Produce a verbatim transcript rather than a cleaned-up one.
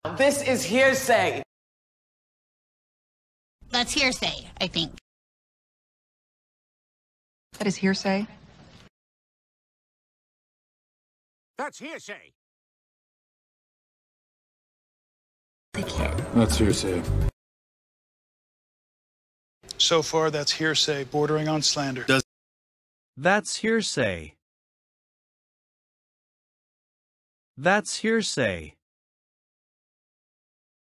This is hearsay. That's hearsay, I think. That is hearsay. That's hearsay. The kid. That's hearsay. So far, that's hearsay, bordering on slander. Does That's hearsay. That's hearsay.